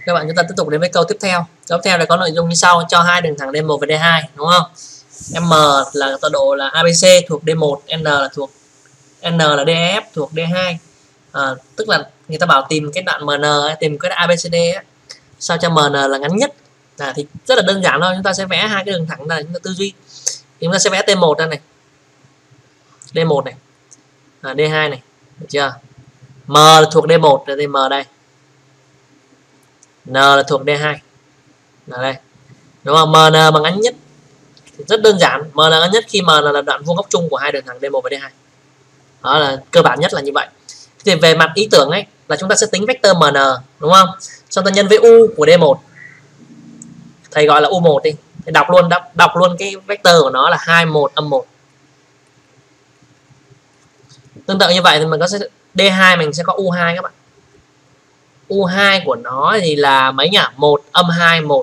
Các bạn chúng ta tiếp tục đến với câu tiếp theo. Câu tiếp theo là có nội dung như sau: cho hai đường thẳng D1 và D2, đúng không? M là tọa độ là ABC thuộc D1, N là DEF thuộc D2. Tức là người ta bảo tìm cái đoạn MN ấy, tìm cái ABCD ấy, sao cho MN là ngắn nhất. Thì rất là đơn giản thôi, chúng ta sẽ vẽ hai cái đường thẳng này, chúng ta tư duy. Thì chúng ta sẽ vẽ T1 ra này, D1 này, D2 này, được chưa? M là thuộc D1 là M đây, N là thuộc D2 là đây, đúng không? MN bằng ngắn nhất thì rất đơn giản, M là ngắn nhất khi M là đoạn vuông góc chung của hai đường thẳng D1 và D2. Đó là cơ bản nhất là như vậy. Thì về mặt ý tưởng ấy là chúng ta sẽ tính vector MN, đúng không? Xong ta nhân với U của D1, thầy gọi là U1 đi, thì đọc luôn cái vector của nó là 21 âm 1. Tương tự như vậy thì mình có D2 mình sẽ có U2 các bạn. U2 của nó thì là mấy nhỉ? 1 âm 2 1.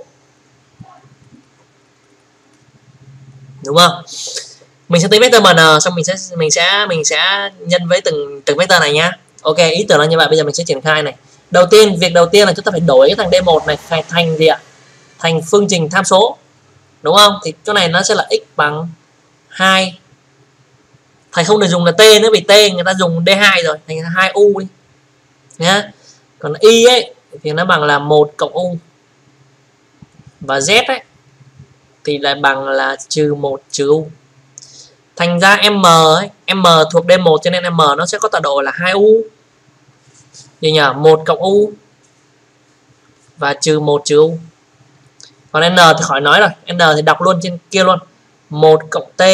Đúng không? Mình sẽ tính vector MN, xong mình sẽ nhân với từng vector này nhá. Ok, ý tưởng là như vậy. Bây giờ mình sẽ triển khai này. Việc đầu tiên là chúng ta phải đổi cái thằng D1 này thành gì ạ? Thành phương trình tham số, đúng không? Thì chỗ này nó sẽ là x bằng 2. Thầy không được dùng là t nữa, vì t người ta dùng D2 rồi, thành 2u đi nhá. Còn y ấy thì nó bằng là 1 cộng u, và z ấy thì lại bằng là trừ 1 trừ u. Thành ra m ấy, m thuộc D1 cho nên m nó sẽ có tọa độ là 2u gì nhỉ? 1 cộng u và trừ 1 trừ u. Còn n thì khỏi nói rồi, n thì đọc luôn trên kia luôn, 1 cộng t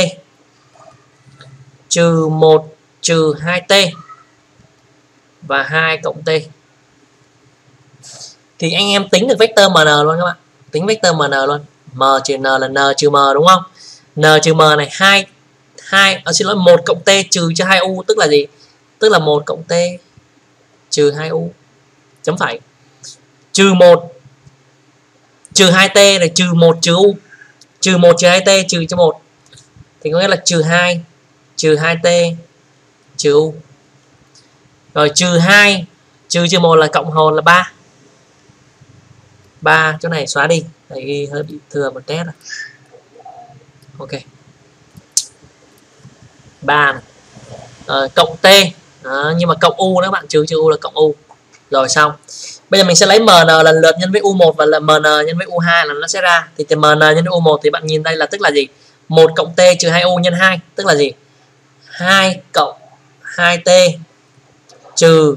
trừ 1 trừ 2t và 2 cộng t. Thì anh em tính được vector MN luôn các bạn. Tính vector MN luôn. M trừ N là N trừ M, đúng không? N trừ M này 1 cộng t trừ cho 2u tức là gì? Tức là 1 cộng t trừ 2u chấm phẩy. Trừ 1 trừ 2t là trừ 1 trừ u. Trừ 1 trừ 2t trừ cho 1 thì có nghĩa là trừ 2 trừ 2t trừ u. Rồi trừ 2 trừ 1 là cộng hồn là 3. 3 chỗ này xóa đi, thầy ghi hơi bị thừa một nét rồi. Ok, 3 này. Cộng t. Nhưng mà cộng u nữa các bạn, trừ u là cộng u. Rồi xong. Bây giờ mình sẽ lấy MN lần lượt nhân với U1 và là MN nhân với U2 là nó sẽ ra. Thì MN nhân với U1 thì bạn nhìn đây là tức là gì? 1 cộng t trừ 2u nhân 2 tức là gì? 2 cộng 2t trừ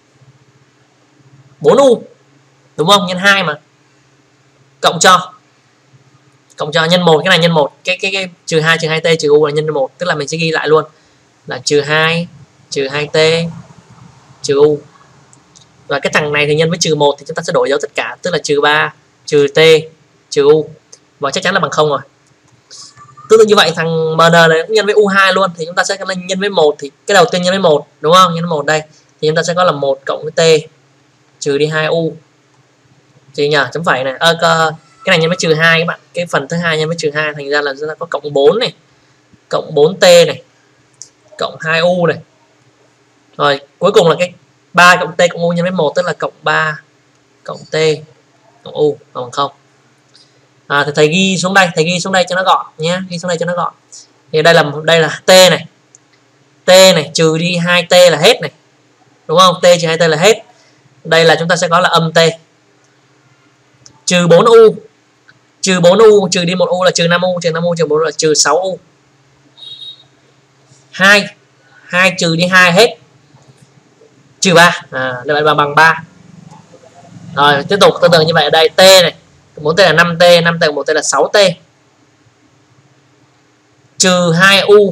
4u, đúng không? Nhân 2 mà. Cộng cho nhân 1, cái này nhân 1, cái trừ 2 trừ 2t trừ u là nhân 1, tức là mình sẽ ghi lại luôn là trừ 2 trừ 2t trừ u. Và cái thằng này thì nhân với trừ 1 thì chúng ta sẽ đổi dấu tất cả, tức là trừ 3 trừ t trừ u, và chắc chắn là bằng 0 rồi. Tương tự như vậy thằng MN này cũng nhân với U2 luôn, thì chúng ta sẽ nhân với 1, thì cái đầu tiên nhân với 1, đúng không? Nhân với 1 đây thì chúng ta sẽ có là 1 cộng với t trừ đi 2u. Thì nhỉ, chấm phẩy này. Cái này nhân với trừ 2 các bạn. Cái phần thứ hai nhân với trừ 2 thành ra là chúng ta có cộng 4 này, cộng 4t này, cộng 2u này. Rồi cuối cùng là cái 3 cộng t cộng u nhân với 1 tức là cộng 3 cộng t cộng u bằng 0. Thì thầy ghi xuống đây cho nó gọn nhé, ghi xuống đây cho nó gọn. Thì đây là t này. T này trừ đi 2t là hết này. Đúng không? T trừ 2t là hết. Đây là chúng ta sẽ có là âm t. Trừ 4u. Trừ 4u trừ đi 1u là trừ 5u, trừ 5u trừ 4 là trừ 6u. 2 trừ đi 2 hết. Trừ 3. Đây là bằng 3. Rồi tiếp tục tương tự như vậy ở đây t này. 4t là 5t, 5t cộng 1t là 6t. Trừ 2u.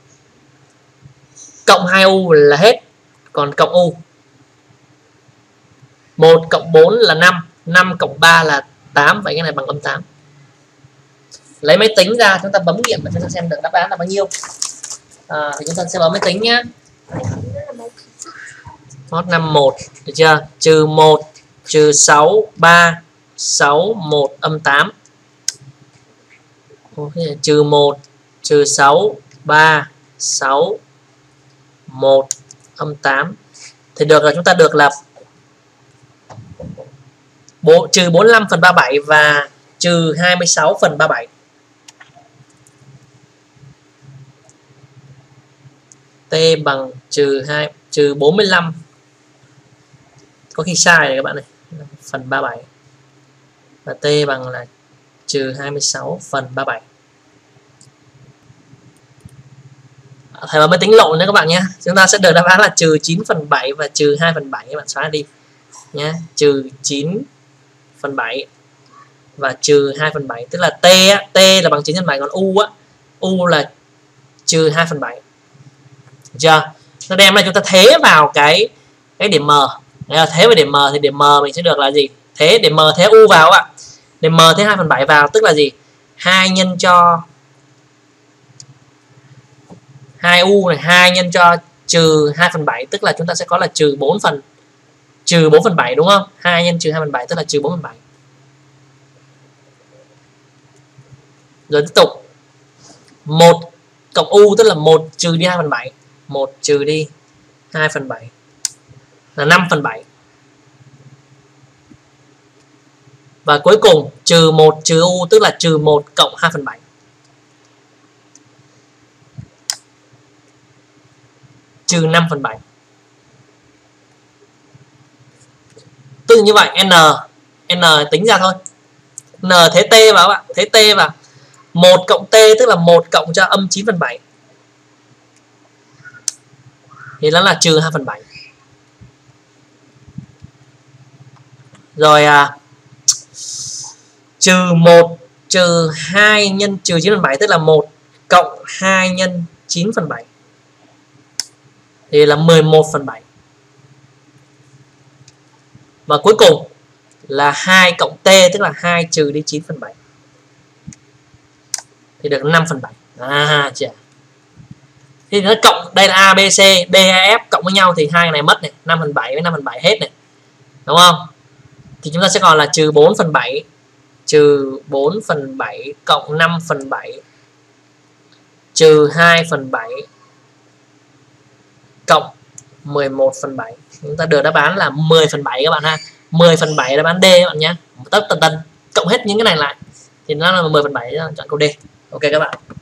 Cộng 2u là hết. Còn cộng u. 1 cộng 4 là 5. 5 cộng 3 là 8. Vậy cái này bằng âm 8. Lấy máy tính ra chúng ta bấm nghiệm để chúng ta xem được đáp án là bao nhiêu. Thì chúng ta sẽ bấm máy tính nhé. Hot 51. Được chưa? Trừ 1 trừ 6 3 6 1 âm 8. Trừ 1 trừ 6 3 6 1 âm 8. Thì được là chúng ta được là trừ 45 phần 37 và trừ 26 phần 37. T bằng trừ 45, có khi sai này các bạn này, phần 37, và T bằng là trừ 26 phần 37. Thầy mới tính lộn nữa các bạn nhé. Chúng ta sẽ được đáp án là trừ 9 phần 7 và trừ 2 phần 7. Các bạn xóa đi nhé. Trừ 9 phần 7 và trừ 2 phần 7. Tức là T là bằng 9 nhân 7, còn U là trừ 2 phần 7. Được chưa? Nó đem ra chúng ta thế vào cái điểm M. Thế vào điểm M thì điểm M mình sẽ được là gì? Thế điểm M thế U vào ạ. Điểm M thế 2 phần 7 vào tức là gì? 2 nhân cho 2U này, 2 nhân cho trừ 2 phần 7 tức là chúng ta sẽ có là trừ 4 phần 7 đúng không? 2 nhân trừ 2 phần 7 tức là trừ 4 phần 7. Rồi tiếp tục 1 cộng U tức là 1 trừ đi 2 phần 7. 1 trừ đi 2 phần 7 là 5 phần 7. Và cuối cùng trừ 1 trừ U tức là trừ 1 cộng 2 phần 7. Trừ 5 phần 7. Tương tự như vậy N tính ra thôi. N thế T vào các bạn. Thế T vào 1 cộng T tức là 1 cộng cho âm 9 phần 7. Thì nó là trừ 2 phần 7. Rồi trừ 1 trừ 2 nhân trừ 9 phần 7 tức là 1 cộng 2 nhân 9 phần 7. Thì là 11 phần 7. Và cuối cùng là 2 cộng T tức là 2 trừ đi 9 phần 7. Thì được 5 phần 7. Thì nó cộng, đây là A, B, C, D, E, F cộng với nhau thì hai này mất này, 5 phần 7 với 5 phần 7 hết này. Đúng không? Thì chúng ta sẽ còn là trừ 4 phần 7, trừ 4 phần 7 cộng 5 phần 7, trừ 2 phần 7 cộng 11 phần 7. Chúng ta được đáp án là 10 phần 7 các bạn ha. 10 phần 7 là đáp án D các bạn nhé. Tất tần cộng hết những cái này lại thì nó là 10 phần 7, chọn câu D. Ok các bạn.